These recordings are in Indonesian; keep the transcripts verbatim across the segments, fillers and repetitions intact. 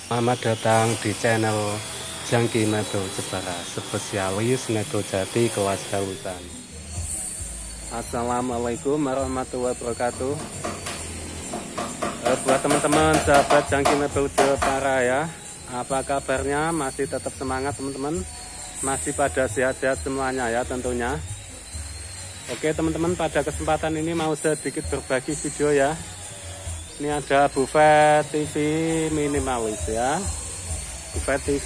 Selamat datang di channel Jangki Mebel Jepara, spesialis Medo Jati kelas halusan. Assalamualaikum warahmatullahi wabarakatuh. eh, Buat teman-teman sahabat Jangki Mebel Jepara ya, apa kabarnya? Masih tetap semangat teman-teman? Masih pada sehat-sehat semuanya ya tentunya. Oke teman-teman, pada kesempatan ini mau sedikit berbagi video ya. Ini ada buffet T V minimalis ya, buffet T V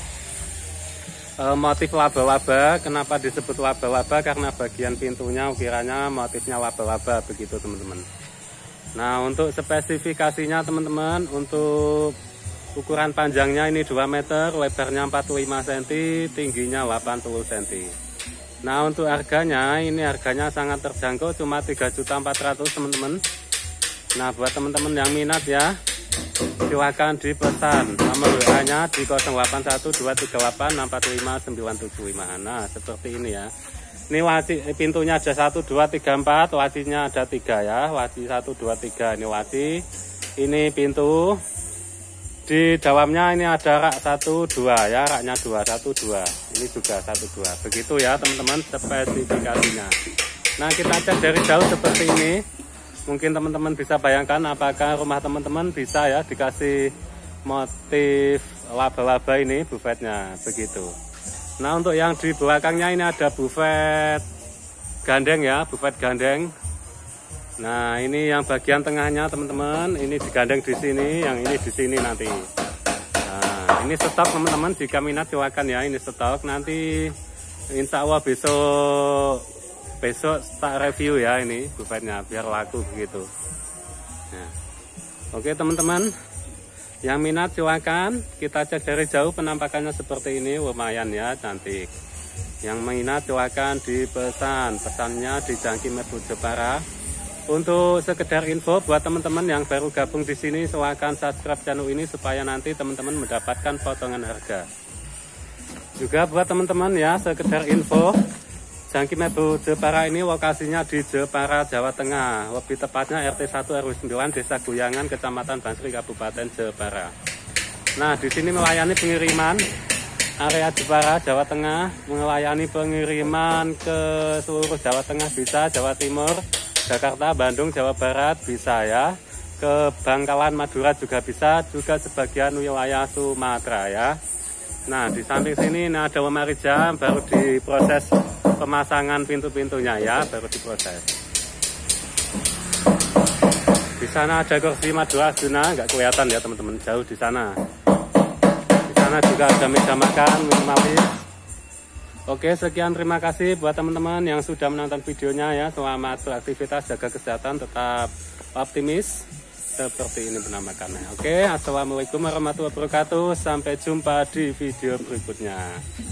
e, motif laba-laba. Kenapa disebut laba-laba? Karena bagian pintunya ukirannya motifnya laba-laba begitu teman-teman. Nah untuk spesifikasinya teman-teman, untuk ukuran panjangnya ini dua meter, lebarnya empat puluh lima sentimeter, tingginya delapan puluh sentimeter. Nah untuk harganya, ini harganya sangat terjangkau, cuma tiga juta empat ratus ribu teman-teman. Nah buat teman-teman yang minat ya, silakan dipesan. Nomor W A-nya di nol delapan satu dua tiga delapan enam empat lima sembilan tujuh lima. Nah seperti ini ya. Ini laci, pintunya ada satu dua tiga empat, lacinya ada tiga ya. Laci satu dua tiga, ini laci. Ini pintu. Di dalamnya ini ada rak satu dua ya, raknya dua satu dua. Ini juga satu dua. Begitu ya teman-teman spesifikasinya. Nah kita cek dari jauh seperti ini. Mungkin teman-teman bisa bayangkan apakah rumah teman-teman bisa ya dikasih motif laba-laba ini buffetnya begitu. Nah untuk yang di belakangnya ini ada buffet gandeng ya, buffet gandeng. Nah ini yang bagian tengahnya teman-teman, ini digandeng di sini, yang ini di sini nanti. Nah ini stok teman-teman, jika minat silakan ya, ini stok. Nanti insya Allah besok besok tak review ya ini buffetnya biar laku begitu. Nah, oke teman-teman yang minat silakan, kita cek dari jauh penampakannya seperti ini, lumayan ya, cantik. Yang minat silakan dipesan, pesannya di Jangki Mebel Jepara. Untuk sekedar info buat teman-teman yang baru gabung di sini, silakan subscribe channel ini supaya nanti teman-teman mendapatkan potongan harga. Juga buat teman-teman ya, sekedar info, Jangki Mebel Jepara ini lokasinya di Jepara, Jawa Tengah. Lebih tepatnya R T satu R W sembilan, Desa Guyangan, Kecamatan Bansri, Kabupaten Jepara. Nah, di sini melayani pengiriman area Jepara, Jawa Tengah, melayani pengiriman ke seluruh Jawa Tengah bisa, Jawa Timur, Jakarta, Bandung, Jawa Barat bisa ya. Ke Bangkalan, Madura juga bisa, juga sebagian wilayah Sumatera ya. Nah, di samping sini ini ada lemari jam, baru diproses pemasangan pintu-pintunya ya, baru diproses. Di sana ada kursi madu Arjuna, nggak kelihatan ya teman-teman, jauh di sana. Di sana juga ada meja makan minimalis. Oke, sekian, terima kasih buat teman-teman yang sudah menonton videonya ya. Selamat beraktivitas, jaga kesehatan, tetap optimis. Seperti ini penampakannya. Oke, assalamualaikum warahmatullahi wabarakatuh. Sampai jumpa di video berikutnya.